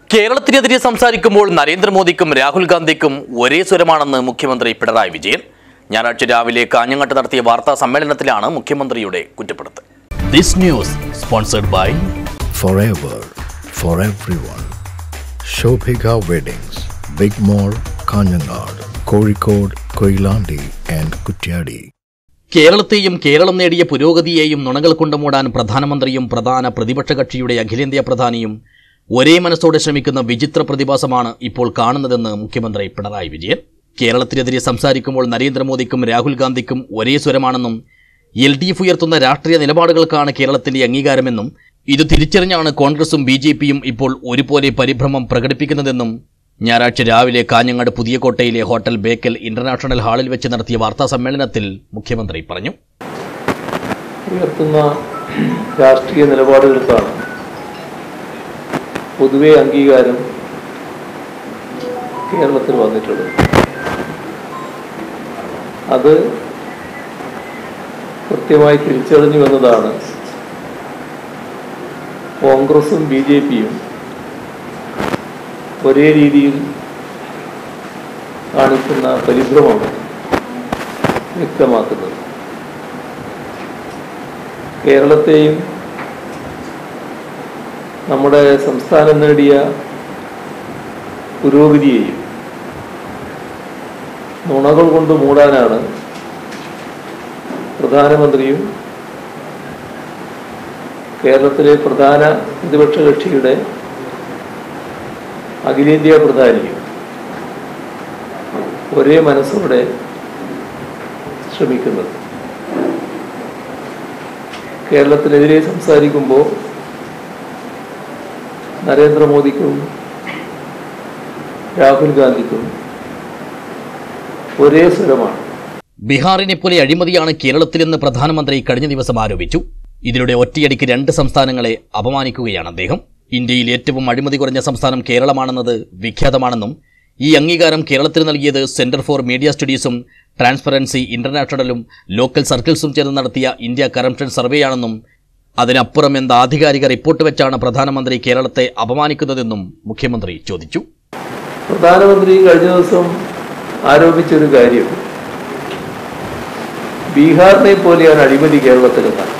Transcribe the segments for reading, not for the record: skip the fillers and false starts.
കേരളത്തിനെതിരെ സംസാരിക്കുമ്പോൾ നരേന്ദ്രമോദിക്കും രാഹുൽ ഗാന്ധിക്കും ഒരേ സ്വരമാണെന്ന് മുഖ്യമന്ത്രി പിണറായി വിജയൻ. ഞായറാഴ്ച രാവിലെ കാഞ്ഞങ്ങാട്ട് നടത്തിയ വാർത്താ സമ്മേളനത്തിലാണ് മുഖ്യമന്ത്രിയുടെ കുറ്റപ്പെടുത്തൽ. This news sponsored by Forever for everyone. Shobhika Weddings, Big Mall, Kanyanad, Kozhikode, Koilandi and Kutyadi. കേരളത്തെയും Keralam നേടിയ പുരോഗതിയെയും നുണകൾ കൊണ്ട് മൂടാൻ പ്രധാനമന്ത്രിയും പ്രധാന പ്രതിപക്ഷ കക്ഷിയുടെ അഖിലേന്ത്യാ പ്രധാനിയും ഒരേ മനസ്സോടെ ശ്രമിക്കുന്ന വിചിത്ര പ്രതിഭാസമാണ് ഇപ്പോൾ കാണുന്നതെന്ന് മുഖ്യമന്ത്രി പിണറായി വിജയൻ. കേരളത്തിനെതിരെ സംസാരിക്കുമ്പോൾ നരേന്ദ്രമോദിക്കും രാഹുൽ ഗാന്ധിക്കും ഒരേ സ്വരമാണെന്നും LDF ഉയർത്തുന്ന രാഷ്ട്രീയ നിലപാടുകൾക്കാണ് കേരളത്തിന്റെ അംഗീകാരമെന്നും ഇത് തിരിച്ചറിഞ്ഞാണ് കോൺഗ്രസും BJPയും ഇപ്പോൾ ഒരുപോലെ പരിഭ്രമം പ്രകടിപ്പിക്കുന്നതെന്നും ഞായറാഴ്ച രാവിലെ കാഞ്ഞങ്ങാട് പുതിയകോട്ടയിലെ ഹോട്ടൽ ബേക്കൽ ഇന്റർനാഷണൽ ഹാളിൽ വെച്ച് നടത്തിയ വാർത്താ സമ്മേളനത്തിൽ മുഖ്യമന്ത്രി പറഞ്ഞു. ഉയർത്തുന്ന രാഷ്ട്രീയ നിലപാടുകൾക്കാണ് പൊതുവെ അംഗീകാരം കേരളത്തിൽ വന്നിട്ടുള്ളത്. അത് കൃത്യമായി തിരിച്ചറിഞ്ഞു എന്നതാണ് കോൺഗ്രസും BJPയും ഒരേ രീതിയിൽ കാണിക്കുന്ന പരിഭ്രമം വ്യക്തമാക്കുന്നത്. കേരളത്തെയും നമ്മുടെ സംസ്ഥാനം നേടിയ പുരോഗതിയെയും നുണകൾ കൊണ്ട് മൂടാനാണ് പ്രധാനമന്ത്രിയും കേരളത്തിലെ പ്രധാന പ്രതിപക്ഷ കക്ഷിയുടെ അഖിലേന്ത്യാ പ്രധാനിയും ഒരേ മനസ്സോടെ ശ്രമിക്കുന്നത്. കേരളത്തിനെതിരെ സംസാരിക്കുമ്പോൾ നരേന്ദ്രമോദിക്കും രാഹുൽ ഗാന്ധിക്കും ഒരേ സ്വരമാണ്. ബീഹാറിനെ പോലെ അഴിമതിയാണ് കേരളത്തിലെന്ന് പ്രധാനമന്ത്രി കഴിഞ്ഞ ദിവസം ആരോപിച്ചു. ഇതിലൂടെ ഒറ്റയടിക്ക് 2 സംസ്ഥാനങ്ങളെ അപമാനിക്കുകയാണ് അദ്ദേഹം. ഇന്ത്യയിൽ ഏറ്റവും അഴിമതി കുറഞ്ഞ സംസ്ഥാനം കേരളമാണെന്നത് വിഖ്യാതമാണെന്നും ഈ അംഗീകാരം കേരളത്തിന് നൽകിയത് സെന്റർ ഫോർ മീഡിയ സ്റ്റഡീസും ട്രാൻസ്പെറൻസി ഇന്റർനാഷണലും ലോക്കൽ സർക്കിൾസും ചേർന്ന് നടത്തിയ ഇന്ത്യ കറപ്ഷൻ സർവേയാണെന്നും അതിനപ്പുറം എന്ത് ആധികാരിക റിപ്പോർട്ട് വെച്ചാണ് പ്രധാനമന്ത്രി കേരളത്തെ അപമാനിക്കുന്നതെന്നും മുഖ്യമന്ത്രി ചോദിച്ചു. പ്രധാനമന്ത്രി കഴിഞ്ഞ ദിവസം ആരോപിച്ചൊരു കാര്യം ബീഹാറിനെ പോലെയാണ് അഴിമതി കേരളത്തിലെന്നാണ്.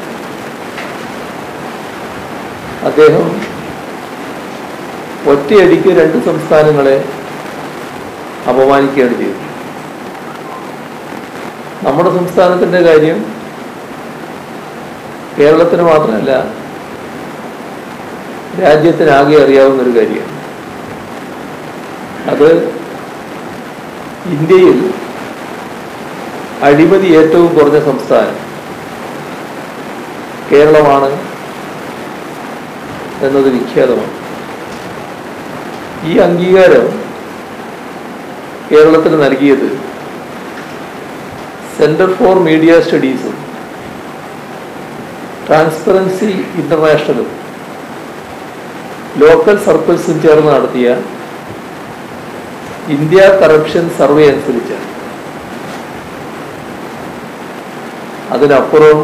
അദ്ദേഹം ഒറ്റയടിക്ക് 2 സംസ്ഥാനങ്ങളെ അപമാനിക്കുകയാണ് ചെയ്തത്. നമ്മുടെ സംസ്ഥാനത്തിൻ്റെ കാര്യം കേരളത്തിന് മാത്രമല്ല രാജ്യത്തിനാകെ അറിയാവുന്നൊരു കാര്യമാണ്. അത് ഇന്ത്യയിൽ അഴിമതി ഏറ്റവും കുറഞ്ഞ സംസ്ഥാനം കേരളമാണ് എന്നത് വിഖ്യാതമാണ്. ഈ അംഗീകാരം കേരളത്തിന് നൽകിയത് സെന്റർ ഫോർ മീഡിയ സ്റ്റഡീസും ട്രാൻസ്പെറൻസി ഇന്റർനാഷണലും ലോക്കൽ സർക്കിൾസും ചേർന്ന് നടത്തിയ ഇന്ത്യ കറപ്ഷൻ സർവേ അനുസരിച്ചാണ്. അതിനപ്പുറം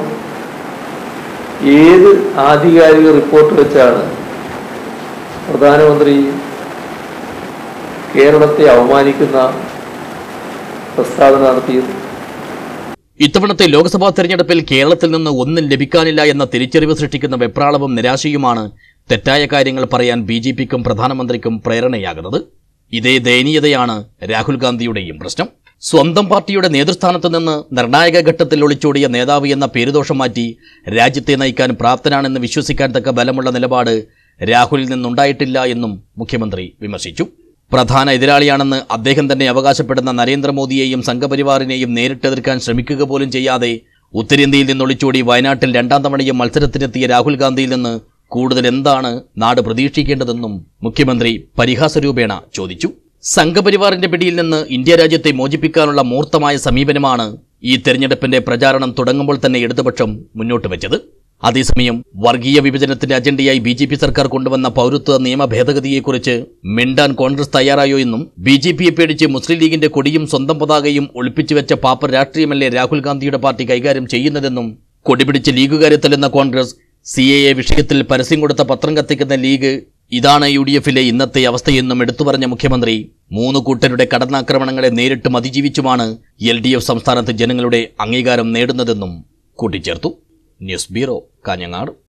ഏത് ആധികാരിക റിപ്പോർട്ട് വെച്ചാണ് പ്രധാനമന്ത്രി കേരളത്തെ അവമാനിക്കുന്ന പ്രസ്താവന നടത്തിയത്? ഇത്തവണത്തെ ലോക്സഭാ തെരഞ്ഞെടുപ്പിൽ കേരളത്തിൽ നിന്ന് ഒന്നും ലഭിക്കാനില്ല എന്ന തിരിച്ചറിവ് സൃഷ്ടിക്കുന്ന വെപ്രാളവും നിരാശയുമാണ് തെറ്റായ കാര്യങ്ങൾ പറയാൻ BJPക്കും പ്രധാനമന്ത്രിക്കും പ്രേരണയാകുന്നത്. ഇതേ ദയനീയതയാണ് രാഹുൽ ഗാന്ധിയുടെയും പ്രശ്നം. സ്വന്തം പാർട്ടിയുടെ നേതൃസ്ഥാനത്ത് നിന്ന് നിർണായക ഘട്ടത്തിൽ ഒളിച്ചോടിയ നേതാവ് എന്ന പേരുദോഷം മാറ്റി രാജ്യത്തെ നയിക്കാൻ പ്രാപ്തനാണെന്ന് വിശ്വസിക്കാൻ തക്ക ബലമുള്ള നിലപാട് രാഹുലിൽ നിന്നുണ്ടായിട്ടില്ല എന്നും മുഖ്യമന്ത്രി വിമർശിച്ചു. പ്രധാന എതിരാളിയാണെന്ന് അദ്ദേഹം തന്നെ അവകാശപ്പെടുന്ന നരേന്ദ്രമോദിയെയും സംഘപരിവാറിനെയും നേരിട്ടെതിർക്കാൻ ശ്രമിക്കുക പോലും ചെയ്യാതെ ഉത്തരേന്ത്യയിൽ നിന്നൊളിച്ചോടി വയനാട്ടിൽ 2ാം തവണയും മത്സരത്തിനെത്തിയ രാഹുൽ ഗാന്ധിയിൽ നിന്ന് കൂടുതൽ എന്താണ് നാട് പ്രതീക്ഷിക്കേണ്ടതെന്നും മുഖ്യമന്ത്രി പരിഹാസരൂപേണ ചോദിച്ചു. സംഘപരിവാറിന്റെ പിടിയിൽ നിന്ന് ഇന്ത്യ രാജ്യത്തെ മോചിപ്പിക്കാനുള്ള മൂർത്തമായ സമീപനമാണ് ഈ തെരഞ്ഞെടുപ്പിന്റെ പ്രചാരണം തുടങ്ങുമ്പോൾ തന്നെ ഇടതുപക്ഷം മുന്നോട്ട് വെച്ചത്. അതേസമയം വർഗീയ വിഭജനത്തിന്റെ അജണ്ടയായി BJP സർക്കാർ കൊണ്ടുവന്ന പൗരത്വ നിയമ ഭേദഗതിയെക്കുറിച്ച് മിണ്ടാൻ കോൺഗ്രസ് തയ്യാറായോ എന്നും BJPയെ പേടിച്ച് മുസ്ലിം ലീഗിന്റെ കൊടിയും സ്വന്തം പതാകയും ഒളിപ്പിച്ചുവെച്ച പാപ്പർ രാഷ്ട്രീയമല്ലേ രാഹുൽ ഗാന്ധിയുടെ പാർട്ടി കൈകാര്യം ചെയ്യുന്നതെന്നും കൊടിപിടിച്ച് ലീഗുകാരെ തല്ലുന്ന കോൺഗ്രസ് CAA വിഷയത്തിൽ പരസ്യം കൊടുത്ത പത്രം കത്തിക്കുന്ന ലീഗ് ഇതാണ് UDFിലെ ഇന്നത്തെ അവസ്ഥയെന്നും എടുത്തു പറഞ്ഞ മുഖ്യമന്ത്രി 3 കൂട്ടരുടെ കടന്നാക്രമണങ്ങളെ നേരിട്ടും അതിജീവിച്ചുമാണ് LDF സംസ്ഥാനത്ത് ജനങ്ങളുടെ അംഗീകാരം നേടുന്നതെന്നും കൂട്ടിച്ചേർത്തു. News bureau, Kanhangad.